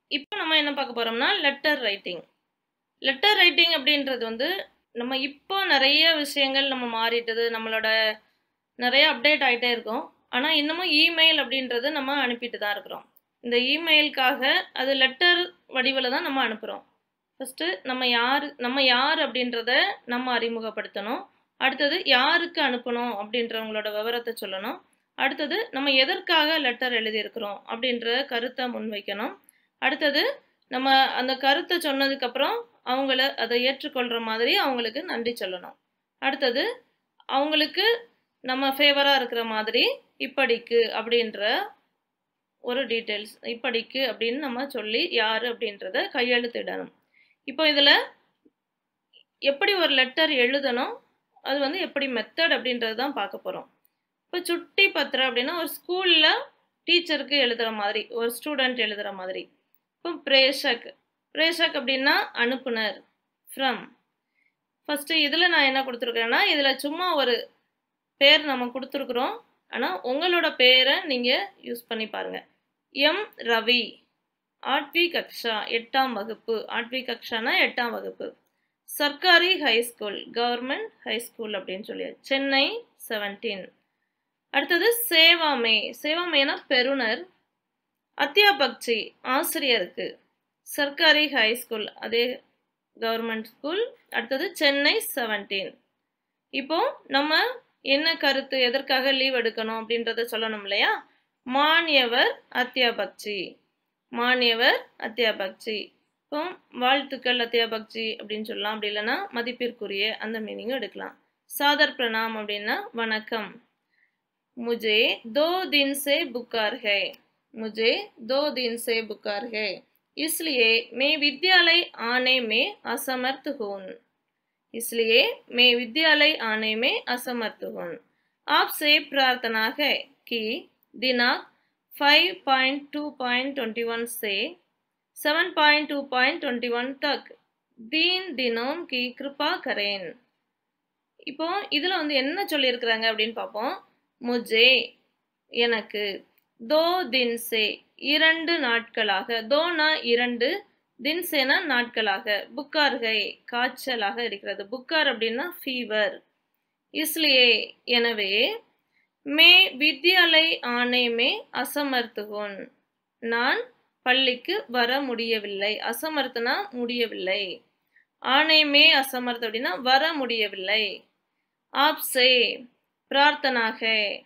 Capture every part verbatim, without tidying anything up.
இப்போ நம்ம என்ன பார்க்க போறோம்னா லெட்டர் ரைட்டிங். லெட்டர் ரைட்டிங் அப்படின்றது வந்து நம்ம இப்போ நிறைய விஷயங்கள் நம்ம மாறிட்டது, நம்மளோட நிறைய அப்டேட் ஆகிட்டே இருக்கோம். ஆனால் இன்னமும் இமெயில் அப்படின்றது நம்ம அனுப்பிட்டு தான் இருக்கிறோம். இந்த இமெயிலுக்காக அது லெட்டர் வடிவில் தான் நம்ம அனுப்புகிறோம். ஃபஸ்ட்டு நம்ம யார் நம்ம யார் அப்படின்றத நம்ம அறிமுகப்படுத்தணும். அடுத்தது யாருக்கு அனுப்பணும் அப்படின்றவங்களோட விவரத்தை சொல்லணும். அடுத்தது நம்ம எதற்காக லெட்டர் எழுதியிருக்கிறோம் அப்படின்ற கருத்தை முன்வைக்கணும். அடுத்தது நம்ம அந்த கருத்தை சொன்னதுக்கப்புறம் அவங்கள அதை ஏற்றுக்கொள்கிற மாதிரி அவங்களுக்கு நன்றி சொல்லணும். அடுத்தது அவங்களுக்கு நம்ம ஃபேவராக இருக்கிற மாதிரி இப்படிக்கு அப்படின்ற ஒரு டீட்டெயில்ஸ், இப்படிக்கு அப்படின்னு நம்ம சொல்லி யார் அப்படின்றத கையெழுத்திடணும். இப்போ இதில் எப்படி ஒரு லெட்டர் எழுதணும், அது வந்து எப்படி மெத்தட் அப்படின்றது தான் பார்க்க போகிறோம். இப்போ சுட்டி பத்திரம் அப்படின்னா ஒரு ஸ்கூலில் டீச்சருக்கு எழுதுகிற மாதிரி, ஒரு ஸ்டூடெண்ட் எழுதுகிற மாதிரி. இப்போ பிரேஷக் பிரேஷக் அப்படின்னா அனுப்புனர், ஃப்ரம். ஃபஸ்ட்டு இதில் நான் என்ன கொடுத்துருக்கேன்னா, இதில் சும்மா ஒரு பேர் நம்ம கொடுத்துருக்குறோம். ஆனால் உங்களோட பேரை நீங்கள் யூஸ் பண்ணி பாருங்கள். எம் ரவி, ஆட்வி கக்ஷா, எட்டாம் வகுப்பு. ஆட்வி கக்ஷானா எட்டாம் வகுப்பு. சர்க்காரி ஹைஸ்கூல், கவர்மெண்ட் ஹைஸ்கூல் அப்படின்னு சொல்லி. சென்னை செவன்டீன். அடுத்தது சேவாமே, சேவாமேனா பெறுநர். அத்தியாபக்சி ஆசிரியருக்கு. சர்க்காரி ஹைஸ்கூல் அதே கவர்மெண்ட் ஸ்கூல். அடுத்தது சென்னை செவன்டீன். இப்போ நம்ம என்ன கருத்து, எதற்காக லீவ் எடுக்கணும் அப்படின்றத சொல்லணும் இல்லையா? மானியவர் அத்தியாபக்சி, மானியவர் அத்தியாபக்சி. இப்போ வாழ்த்துக்கள் அத்தியாபக்சி அப்படின்னு சொல்லலாம். அப்படி இல்லைன்னா மதிப்பிற்குரிய அந்த மீனிங்கும் எடுக்கலாம். சாதர் பிரணாம் அப்படின்னா வணக்கம். முஜே தோ தின் சே புக்கார் ஹை, मुझे दो दिन से बुखार है, इसलिए मैं विद्यालय आने में असमर्थ हूँ, इसलिए मैं विद्यालय आने में असमर्थ हूँ. आपसे प्रार्थना है कि दिनांक five point two point twenty one से seven point two point twenty one तक तीन दिनों की कृपा करें. இப்போ இதில் வந்து என்ன சொல்லியிருக்கிறாங்க அப்படின்னு பார்ப்போம். முஜே எனக்கு, தோ தின்சே இரண்டு நாட்களாக, தோனா இரண்டு, தின்சேனா நாட்களாக, புக்கார்கை காய்ச்சலாக இருக்கிறது. புக்கார் அப்படின்னா ஃபீவர். இஸ்லியே எனவே, மே வித்யாலய் ஆனே மே அசமர்த்துகோன் நான் பள்ளிக்கு வர முடியவில்லை. அசமர்த்தனா முடியவில்லை. ஆனே மே அசமர்த் அப்படின்னா வர முடியவில்லை. ஆப்சே பிரார்த்தனாக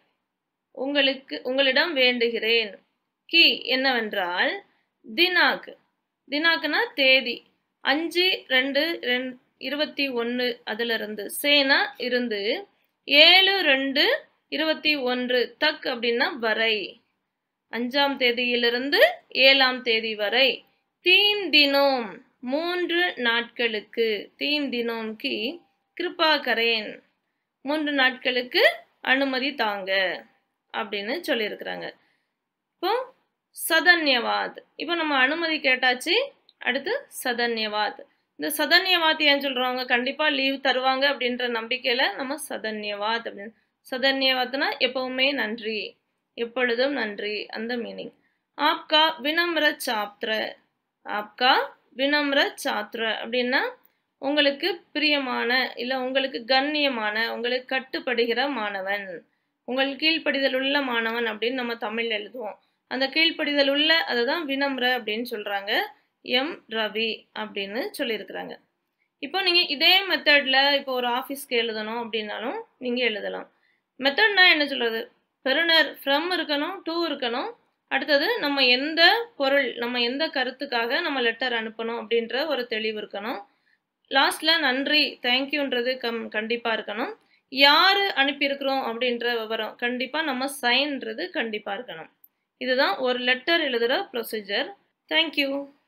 உங்களுக்கு உங்களிடம் வேண்டுகிறேன். கி என்னவென்றால், தினாக் தினாக்னா தேதி, அஞ்சு ரெண்டு இருபத்தி ஒன்று அதிலிருந்து, சேனா இருந்து, ஏழு ரெண்டு இருபத்தி ஒன்று, தக் அப்படின்னா வரை, அஞ்சாம் தேதியிலிருந்து ஏழாம் தேதி வரை. தீன் தினோம் மூன்று நாட்களுக்கு, தீன் தினோம் கி கிருபா கரேன் மூன்று நாட்களுக்கு அனுமதி தாங்க அப்படின்னு சொல்லியிருக்கிறாங்க. இப்போ சதன்யவாத், இப்போ நம்ம அனுமதி கேட்டாச்சு. அடுத்து சதன்யவாத். இந்த சதன்யவாத் ஏன் சொல்கிறவங்க கண்டிப்பாக லீவ் தருவாங்க அப்படின்ற நம்பிக்கையில் நம்ம சதன்யவாத் அப்படின்னு. சதன்யவாத்னா எப்பவுமே நன்றி, எப்பொழுதும் நன்றி அந்த மீனிங். ஆப்கா வினம்ர சாப்திர, ஆப்கா வினம்ர சாப்திர அப்படின்னா உங்களுக்கு பிரியமான, இல்லை உங்களுக்கு கண்ணியமான, உங்களுக்கு கட்டுப்படுகிற மாணவன், உங்கள் கீழ்ப்படிதல் உள்ள மாணவன் அப்படின்னு நம்ம தமிழ் எழுதுவோம். அந்த கீழ்ப்படிதல் உள்ள அதை தான் வினம்ர அப்படின்னு சொல்கிறாங்க. எம் ரவி அப்படின்னு சொல்லியிருக்கிறாங்க. இப்போ நீங்கள் இதே மெத்தடில் இப்போ ஒரு ஆஃபீஸ்க்கு எழுதணும் அப்படின்னாலும் நீங்கள் எழுதலாம். மெத்தட்னா என்ன சொல்கிறது, பெறுநர் ஃப்ரம் இருக்கணும், டூ இருக்கணும். அடுத்தது நம்ம எந்த பொருள், நம்ம எந்த கருத்துக்காக நம்ம லெட்டர் அனுப்பணும் அப்படின்ற ஒரு தெளிவு இருக்கணும். லாஸ்ட்டில் நன்றி, தேங்க்யூன்றது கம் கண்டிப்பாக இருக்கணும். யார் அனுப்பியிருக்கிறோம் அப்படின்ற விவரம் கண்டிப்பாக நம்ம சைன்றது கண்டிப்பாக இருக்கணும். இதுதான் ஒரு லெட்டர் எழுதுகிற ப்ரொசீஜர். தேங்க்யூ.